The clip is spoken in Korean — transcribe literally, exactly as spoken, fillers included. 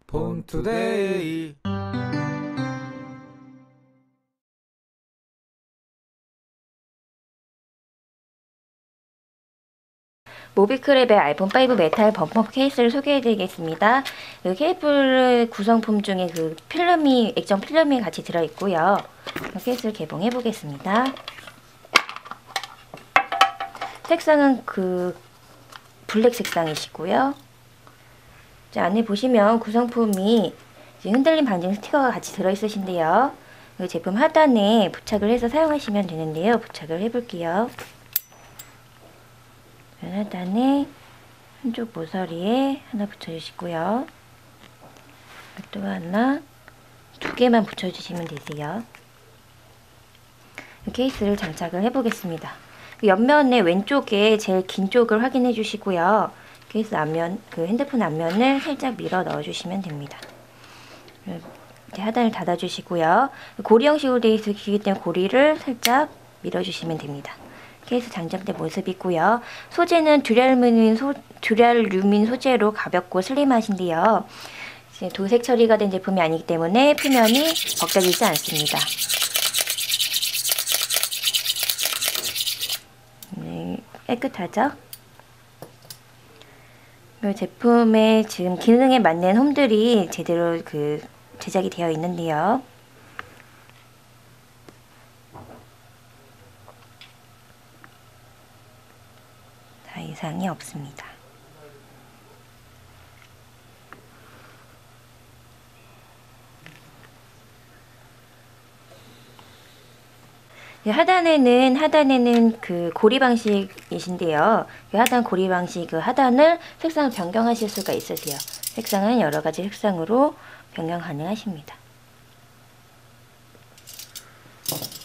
폰투데이. 모비크랩의 알폰 파이브 메탈 범퍼 케이스를 소개해드리겠습니다. 그 케이블 구성품 중에 그 필름이, 액정 필름이 같이 들어있고요. 그 케이스를 개봉해보겠습니다. 색상은 그 블랙 색상이시고요. 자, 안에 보시면 구성품이 흔들림 방지 스티커가 같이 들어있으신데요. 이 제품 하단에 부착을 해서 사용하시면 되는데요. 부착을 해볼게요. 하단에 한쪽 모서리에 하나 붙여주시고요. 또 하나, 두 개만 붙여주시면 되세요. 케이스를 장착을 해보겠습니다. 옆면의 왼쪽에 제일 긴 쪽을 확인해 주시고요. 케이스 앞면, 그 핸드폰 앞면을 살짝 밀어 넣어 주시면 됩니다. 이렇게 하단을 닫아 주시고요. 고리 형식으로 되어 있기 때문에 고리를 살짝 밀어 주시면 됩니다. 케이스 장착된 모습이고요. 소재는 듀랄루민, 소, 듀랄루민 소재로 가볍고 슬림하신데요. 도색 처리가 된 제품이 아니기 때문에 표면이 벗겨지지 않습니다. 네, 깨끗하죠? 이 제품의 지금 기능에 맞는 홈들이 제대로 그 제작이 되어 있는데요. 다 이상이 없습니다. 하단에는 하단에는 그 고리 방식이신데요. 그 하단 고리 방식 그 하단을 색상을 변경하실 수가 있으세요. 색상은 여러 가지 색상으로 변경 가능하십니다.